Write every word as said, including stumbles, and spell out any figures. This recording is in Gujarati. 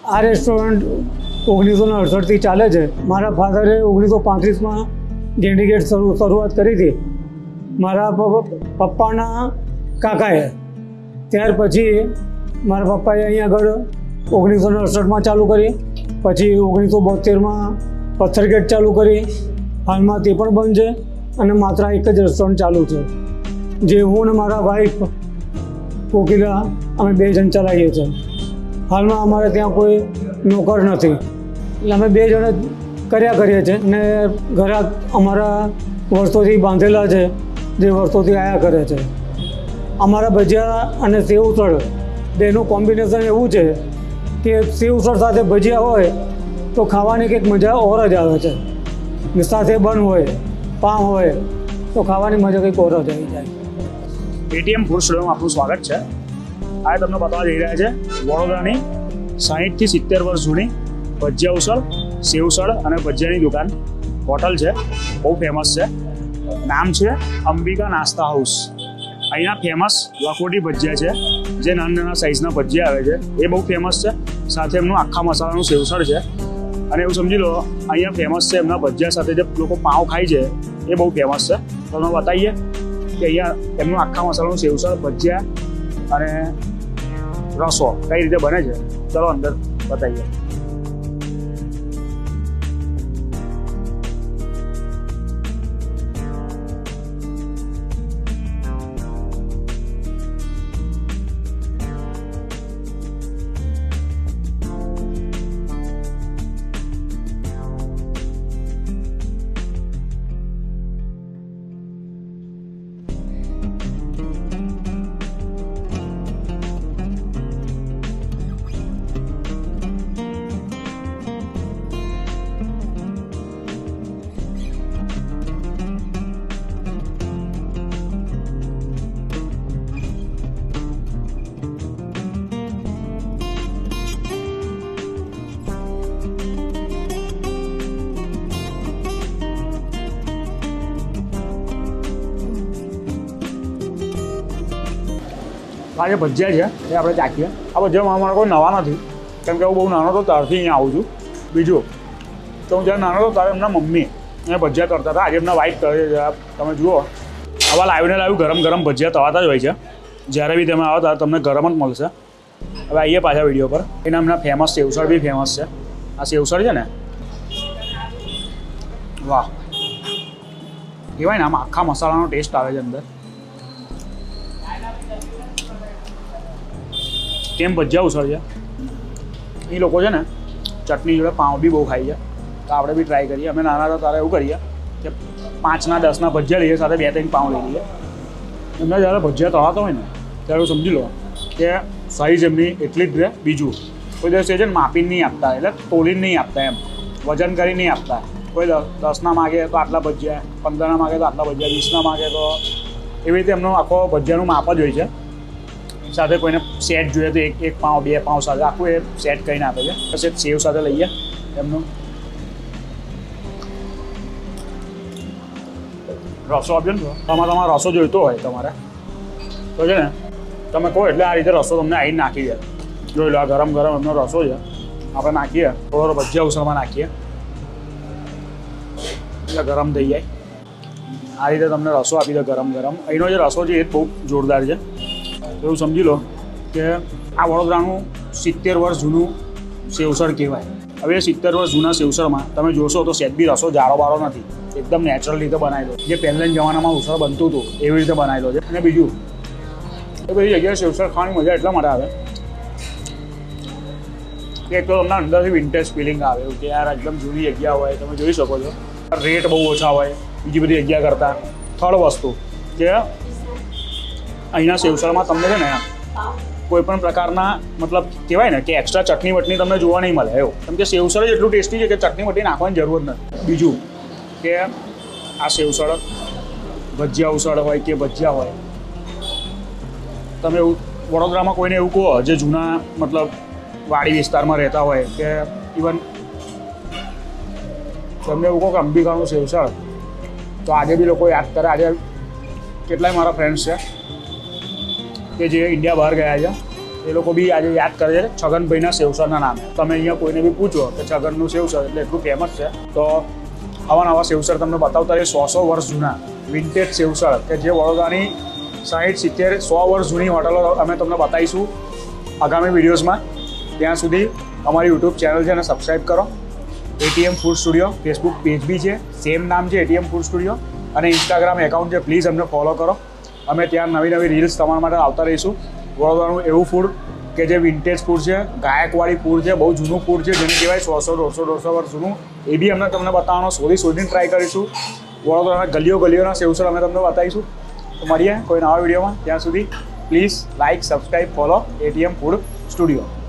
આ રેસ્ટોરન્ટ ઓગણીસો ને અડસઠથી ચાલે છે. મારા ફાધરે ઓગણીસો પાંત્રીસમાં ગેન્ડીગેટ શરૂ શરૂઆત કરી હતી. મારા પપ્પાના કાકાએ. ત્યાર પછી મારા પપ્પાએ અહીંયા આગળ ઓગણીસો ને અડસઠમાં ચાલુ કરી. પછી ઓગણીસો બોતેરમાં પથ્થરગેટ ચાલુ કરી. હાલમાં તે પણ બંધ છે અને માત્ર એક જ રેસ્ટોરન્ટ ચાલુ છે, જે હું અને મારા વાઈફ કોકિલા અમે બે જણ ચલાવીએ છીએ. હાલમાં અમારે ત્યાં કોઈ નોકર નથી, એટલે અમે બે જણ જ કર્યા કરીએ છીએ. અને ઘરાક અમારા વર્ષોથી બાંધેલા છે, જે વર્ષોથી આવ્યા કરે છે. અમારા ભજીયા અને સેવ ઉસળ બેનું કોમ્બિનેશન એવું છે કે સેવ ઉસળ સાથે ભજીયા હોય તો ખાવાની કંઈક મજા ઓર જ આવે છે. ને સાથે બન હોય, પાવ હોય તો ખાવાની મજા કંઈક ઓર જ આવી જાય. પેટીએમ ફૂડ સ્ટોરમાં આપનું સ્વાગત છે. આજે તમને બતાવવા જઈ રહ્યા છે વડોદરાની સાહીઠથી સિત્તેર વર્ષ જૂની ભજીયા ઉસળ, સેવ ઉસળ અને ભજીયાની દુકાન હોટલ છે. બહુ ફેમસ છે. નામ છે અંબિકા નાસ્તા હાઉસ. અહીંના ફેમસ લખોટી ભજીયા છે, જે નાના નાના સાઇઝના ભજીયા આવે છે, એ બહુ ફેમસ છે. સાથે એમનું આખા મસાલાનું સેવસળ છે. અને એવું સમજી લો અહીંયા ફેમસ છે એમના ભજીયા સાથે જે લોકો પાઉં ખાય છે એ બહુ ફેમસ છે. તમને બતાવીએ કે અહીંયા એમનું આખા મસાલાનું સેવસળ, ભજીયા અને રસો કઈ રીતે બને છે. ચલો અંદર બતાવીએ. આ જે ભજીયા છે એ આપણે ચાખીએ. આ ભજીયામાં અમારે કોઈ નવા નથી, કેમ કે હું બહુ નાનો હતો ત્યારથી અહીંયા આવું છું. બીજું તો હું જ્યારે નાનો હતો ત્યારે એમના મમ્મી એ ભજીયા કરતા હતા. આજે એમના વાઈફ કરે છે. તમે જુઓ, આવા લાવીને લાવ્યું ગરમ ગરમ ભજીયા તવાતા જ હોય છે. જ્યારે બી તમે આવો ત્યારે તમને ગરમ જ મળશે. હવે આવીએ પાછા વિડીયો પર. એના એમના ફેમસ સેવસળ બી ફેમસ છે. આ સેવસળ છે ને, વાહ, કહેવાય ને આમાં આખા મસાલાનો ટેસ્ટ આવે છે અંદર. કેમ ભજીયા ઉસળ છે એ લોકો છે ને ચટણી જોડે પાઉં બી બહુ ખાઈ છે. તો આપણે બી ટ્રાય કરીએ. અમે નાના હતા ત્યારે એવું કરીએ કે પાંચના દસના ભજીયા લઈએ, સાથે બે ત્રણ પાઉં લઈ લઈએ. એમને જ્યારે ભજીયા તળાતા હોય ને ત્યારે એવું સમજી લો કે સાઈઝ એમની એટલી જ રહે. બીજું કોઈ દિવસ એ છે ને માપીને નહીં આપતા, એટલે તોલીને નહીં આપતા, એમ વજન કરી નહીં આપતા. કોઈ દસના માગે તો આટલા ભજીયા, પંદરના માગે તો આટલા ભજીયા, વીસના માગે તો એવી રીતે એમનો આખો ભજીયાનું માપ જ હોય છે. સાથે કોઈને સેટ જોઈએ તો એક એક પાઉં, બે પાઉં સાથે આખું એ સેટ કરીને આપે છે. પછી સેવ સાથે લઈએ એમનું રસો આપ્યો ને. તમારે તમારે રસો જોઈતો હોય તમારે તો છે ને તમે કહો એટલે આ રીતે રસો તમને આવીને નાખી દે. જોઈ લો, આ ગરમ ગરમ એમનો રસો છે. આપણે નાખીએ થોડો ભજીયા ઉસળમાં નાખીએ એટલે ગરમ થઈ જાય. આ રીતે તમને રસો આપી દે ગરમ ગરમ. અહીંનો જે રસો છે એ બહુ જોરદાર છે. એવું સમજી લો કે આ વડોદરાનું સિત્તેર વર્ષ જૂનું સેવસળ કહેવાય. હવે એ સિત્તેર વર્ષ જૂના સેવસળમાં તમે જોશો તો સેજ બી રસો જાડો બારો નથી. એકદમ નેચરલ રીતે બનાવેલો, જે પહેલાંના જમાનામાં ઉસળ બનતું હતું એવી રીતે બનાવેલો છે. અને બીજું એ બધી જગ્યાએ સેવસળ ખાવાની મજા એટલા માટે આવે કે એક તો તમને અંદરથી વિન્ટેજ ફિલિંગ આવે એવું કે યાર એકદમ જૂની જગ્યા હોય. તમે જોઈ શકો છો રેટ બહુ ઓછા હોય બીજી બધી જગ્યા કરતાં. થર્ડ વસ્તુ કે અહીંના સેવસળમાં તમને છે ને કોઈ પણ પ્રકારના મતલબ કહેવાય ને કે એક્સ્ટ્રા ચટણી વટણી તમને જોવા નહીં મળે એવું. કેમ કે સેવસળ જ એટલું ટેસ્ટી છે કે ચટણી વટણી નાખવાની જરૂર જ નથી. બીજું કે આ સેવસળ, ભજીયા ઉસળ હોય કે ભજીયા હોય, તમે એવું વડોદરામાં કોઈને એવું કહો જે જૂના મતલબ વાડી વિસ્તારમાં રહેતા હોય કે ઇવન તમને એવું કહો કે અંબિકાનું સેવસળ, તો આજે બી લોકો યાદ કરે. આજે કેટલાય મારા ફ્રેન્ડ્સ છે કે જે ઇન્ડિયા બહાર ગયા છે એ લોકો બી આજે યાદ કરે છે છગનભાઈના સેવસરના નામે. તમે અહીંયા કોઈને બી પૂછો કે છગનનું સેવસર એટલે એટલું ફેમસ છે. તો આવા નવા સેવસર તમને બતાવતા એ સો સો વર્ષ જૂના વિન્ટેજ સેવસર કે જે વડોદરાની સાહીઠ સિત્તેર સો વર્ષ જૂની હોટલો અમે તમને બતાવીશું આગામી વિડીયોઝમાં. ત્યાં સુધી અમારી યુટ્યુબ ચેનલ છે એને સબસ્ક્રાઈબ કરો. ATM food studio Facebook page બી છે, સેમ નામ છે એટીએમ ફૂડ સ્ટુડિયો, અને ઇન્સ્ટાગ્રામ એકાઉન્ટ છે. પ્લીઝ અમને ફોલો કરો. અમે ત્યાં નવી નવી રીલ્સ તમારા માટે આવતા રહીશું. વડોદરાનું એવું ફૂડ કે જે વિન્ટેજ ફૂડ છે, ગાયકવાડી ફૂડ છે, બહુ જૂનું ફૂડ છે જેને કહેવાય સો સો દોઢસો દોઢસો વર્ષ જૂનું, એ બી અમે તમને બતાવવાનો શોધી શોધીને ટ્રાય કરીશું. વડોદરાના ગલીઓ ગલીઓના સેવસર અમે તમને બતાવીશું. તો મળીએ કોઈ નવા વિડીયોમાં. ત્યાં સુધી please like, subscribe, follow ATM food studio.